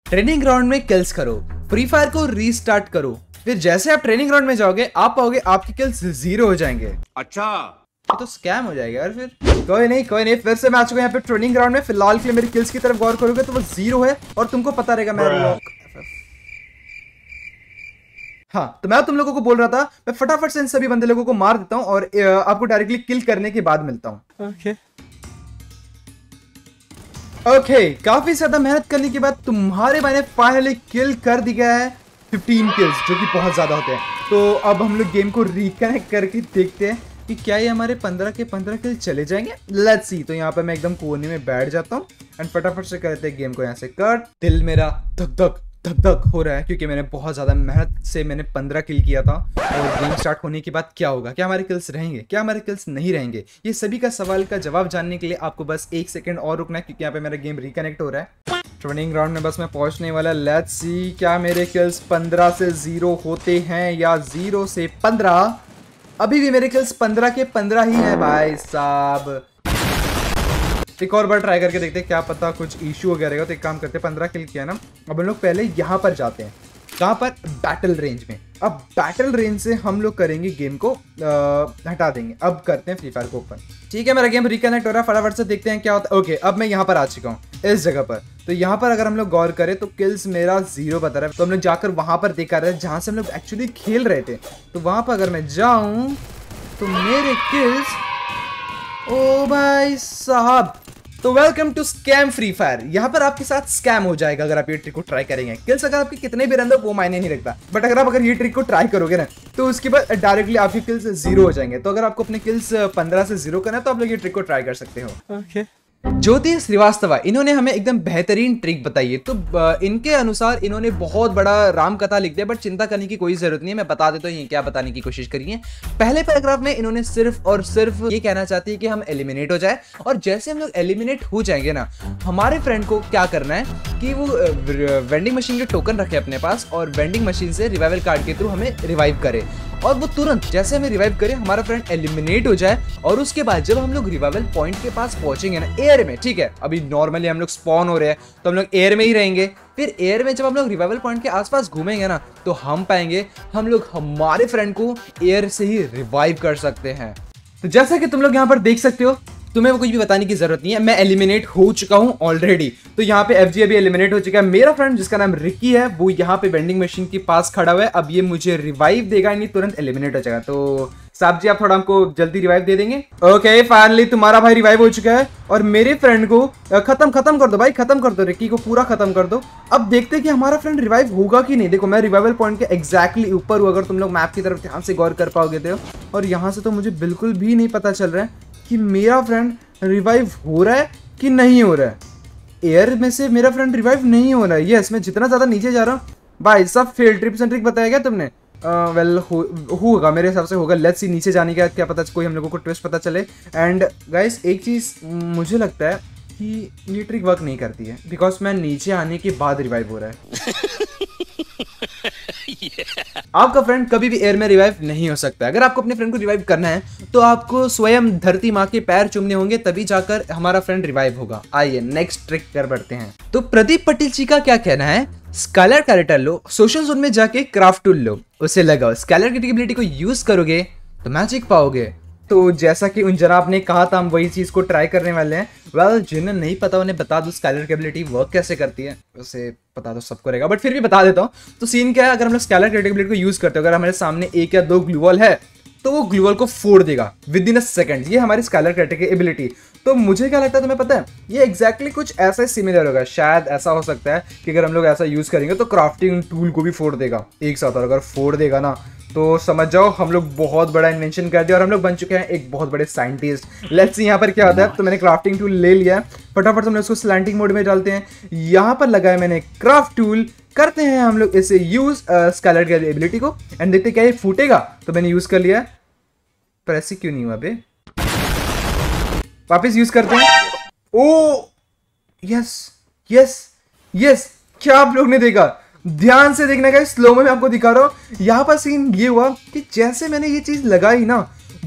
Training ground में kills करो, Free Fire को रीस्टार्ट करो, फिर जैसे आप ट्रेनिंग ग्राउंड में जाओगे आप पाओगे आपके किल्स 0 हो जाएंगे। अच्छा, ये तो स्कैम हो जाएगा यार। फिर कोई नहीं, फिर से मैं आ चुका हूं यहाँ पे ट्रेनिंग ग्राउंड में। फिलहाल के लिए मेरी किल्स की तरफ गौर करोगे तो वो 0 है और तुमको पता रहेगा मैं हाँ, तो मैं तुम लोगों को बोल रहा था मैं फटाफट से इन सभी बंदे लोगों को मार देता हूँ और आपको डायरेक्टली किल करने के बाद मिलता हूँ। ओके, काफी ज्यादा मेहनत करने के बाद तुम्हारे भाई ने फाइनली किल कर दिया है 15 किल्स, जो कि बहुत ज्यादा होते हैं। तो अब हम लोग गेम को रिकनेक्ट करके देखते हैं कि क्या ये हमारे 15 के 15 किल चले जाएंगे। Let's see. तो यहाँ पे मैं एकदम कोने में बैठ जाता हूँ एंड फटाफट से करते हैं गेम को यहाँ से कट। दिल मेरा धक धक धक धक हो रहा है क्योंकि मैंने बहुत ज्यादा मेहनत से 15 किल किया था। और गेम स्टार्ट होने के बाद क्या होगा, क्या हमारे किल्स रहेंगे, क्या हमारे किल्स नहीं रहेंगे, ये सभी का सवाल का जवाब जानने के लिए आपको बस 1 सेकंड और रुकना है क्योंकि यहाँ पे मेरा गेम रिकनेक्ट हो रहा है। ट्रेनिंग ग्राउंड में बस मैं पहुंचने वाला। लेट्स सी क्या मेरे किल्स 15 से 0 होते हैं या 0 से 15। अभी भी मेरे किल्स 15 के 15 ही है भाई साहब। एक और बार ट्राई करके देखते हैं, क्या पता कुछ इशू हो गया रहेगा। तो एक काम करते हैं, 15 किल किया ना, अब हम लोग पहले यहाँ पर जाते हैं। कहाँ पर? बैटल रेंज में। अब बैटल रेंज से हम लोग करेंगे गेम को हटा देंगे। अब करते हैं फ्री फायर को ओपन। ठीक है, मेरा गेम रिकनेक्ट हो रहा है, फटाफट से देखते हैं क्या होता है। ओके, अब मैं यहाँ पर आ चुका हूँ इस जगह पर। तो यहाँ पर अगर हम लोग गौर करें तो किल्स मेरा 0 बता रहा है। तो हम लोग जाकर वहां पर देखा रहे जहाँ से हम लोग एक्चुअली खेल रहे थे। तो वहां पर अगर मैं जाऊं तो मेरे किल्स, ओ भाई साहब। तो welcome to scam Free Fire. यहाँ पर आपके साथ स्कैम हो जाएगा अगर आप ये ट्रिक को ट्राई करेंगे। किल्स अगर आपके कितने भी रन दो वो मायने नहीं रखता, बट अगर ये ट्रिक को ट्राई करोगे ना तो उसके बाद डायरेक्टली आपके किल्स 0 हो जाएंगे। तो अगर आपको अपने किल्स 15 से 0 करना है तो आप लोग ये ट्रिक को ट्राई कर सकते हो। ओके, ज्योति श्रीवास्तव इन्होंने हमें एकदम बेहतरीन ट्रिक बताई है। तो इनके अनुसार इन्होंने बहुत बड़ा राम कथा लिख दिया, बट चिंता करने की कोई जरूरत नहीं है। मैं बता देता हूँ ये क्या बताने की कोशिश करी है। पहले पैराग्राफ में इन्होंने सिर्फ और सिर्फ ये कहना चाहती है कि हम एलिमिनेट हो जाए, और जैसे हम लोग एलिमिनेट हो जाएंगे ना, हमारे फ्रेंड को क्या करना है कि वो वेंडिंग मशीन के टोकन रखे अपने पास और वेंडिंग मशीन से रिवाइवल कार्ड के थ्रू हमें रिवाइव करे। और वो तुरंत जैसे हमें रिवाइव करे हमारा फ्रेंड एलिमिनेट हो जाए, और उसके बाद जब हम लोग रिवाइवल पॉइंट के पास पहुंचेंगे ना, एयर में, ठीक है, अभी नॉर्मली हम लोग स्पॉन हो रहे हैं तो हम लोग एयर में ही रहेंगे। फिर एयर में जब हम लोग रिवाइवल पॉइंट के आसपास घूमेंगे ना तो हम पाएंगे हम लोग हमारे फ्रेंड को एयर से ही रिवाइव कर सकते हैं। तो जैसा कि तुम लोग यहाँ पर देख सकते हो, तुम्हें वो कुछ भी बताने की जरूरत नहीं है, मैं एलिमिनेट हो चुका हूं ऑलरेडी। तो यहाँ पे एफजी अभी एलिमिनेट हो चुका है। मेरा फ्रेंड जिसका नाम रिकी है वो यहाँ पे वेंडिंग मशीन के पास खड़ा हुआ है। अब ये मुझे रिवाइव देगा, नहीं तुरंत एलिमिनेट हो जाएगा। तो साहब जी आप थोड़ा हमको जल्दी रिवाइव दे देंगे। ओके, फाइनली तुम्हारा भाई रिवाइव हो चुका है और मेरे फ्रेंड को खत्म कर दो भाई, खत्म कर दो, रिकी को पूरा खत्म कर दो। अब देखते हैं कि हमारा फ्रेंड रिवाइव होगा कि नहीं। देखो मैं रिवाइवल पॉइंट के एग्जैक्टली ऊपर हूँ, अगर तुम लोग मैप की तरफ ध्यान से गौर कर पाओगे तो। और यहाँ से तो मुझे बिल्कुल भी नहीं पता चल रहा है कि मेरा फ्रेंड रिवाइव हो रहा है कि नहीं हो रहा है। एयर में से मेरा फ्रेंड रिवाइव नहीं हो रहा है। यस, मैं जितना ज्यादा नीचे जा रहा हूँ भाई सब फेल ट्रिप्स एंड ट्रिक बताया क्या तुमने? वेल होगा मेरे हिसाब से होगा। लेट्स सी नीचे जाने का क्या पता कोई हम लोगों को ट्विस्ट पता चले। एंड गाइस एक चीज मुझे लगता है कि ये ट्रिक वर्क नहीं करती है, बिकॉज मैं नीचे आने के बाद रिवाइव हो रहा है। आपका फ्रेंड कभी भी एयर में रिवाइव नहीं हो सकता। अगर आपको अपने फ्रेंड को रिवाइव करना है तो आपको स्वयं धरती माँ के पैर चूमने होंगे, तभी जाकर हमारा फ्रेंड रिवाइव होगा। आइए नेक्स्ट ट्रिक कर बढ़ते हैं। तो प्रदीप पटेल जी का क्या कहना है, स्कालर कैरेक्टर लो, सोशल जोन में जाके क्राफ्ट टूल लो, उसे लगाओ, स्कालर की एबिलिटी को यूज करोगे तो मैजिक पाओगे। तो जैसा कि उन जनाब ने कहा था हम वही चीज को ट्राई करने वाले हैं। वेल जिन्हें नहीं पता उन्हें बता दो स्कालर की एबिलिटी वर्क कैसे करती है। उसे पता तो सबको रहेगा बट फिर भी बता देता हूँ। तो सीन क्या है, अगर हम लोग स्कालर की एबिलिटी को यूज करते हो, अगर हमारे सामने 1 या 2 ग्लूवॉल है तो वो ग्लूवॉल को फोड़ देगा विद इन अ सेकंड। ये हमारी स्कालर की एबिलिटी। तो मुझे क्या लगता है तुम्हें पता है, ये एग्जैक्टली कुछ ऐसा ही सिमिलर होगा। शायद ऐसा हो सकता है कि अगर हम लोग ऐसा यूज करेंगे तो क्राफ्टिंग टूल को भी फोड़ देगा एक साथ। और अगर फोड़ देगा ना तो समझ जाओ हम लोग बहुत बड़ा इन्वेंशन कर दिया और हम लोग बन चुके हैं एक बहुत बड़े साइंटिस्ट। लेट्स सी यहाँ पर क्या होता है। तो मैंने क्राफ्टिंग टूल ले लिया है, फटाफट से हम लोग उसको स्लैंटिंग मोड में डालते हैं। यहाँ पर लगाया मैंने क्राफ्ट टूल, करते हैं हम लोग इसे यूज स्कालर की एबिलिटी को एंड देखते क्या ये फूटेगा। तो मैंने यूज कर लिया, पर ऐसे क्यों नहीं हुआ बे, वापस यूज करते हैं। ओ यस यस यस, क्या आप लोग ने देखा? ध्यान से देखने का, स्लो में मैं आपको दिखा रहा हूं। यहां पर सीन ये हुआ कि जैसे मैंने ये चीज लगाई ना,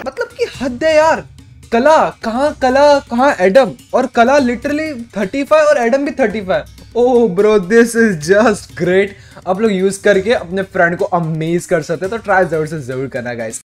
मतलब कि हद है यार। कला कहाँ एडम, और कला लिटरली 35 और एडम भी 35। Oh bro this is just great. आप लोग यूज करके अपने फ्रेंड को अमेज कर सकते हैं, तो ट्राई जरूर से जरूर करना गाइस।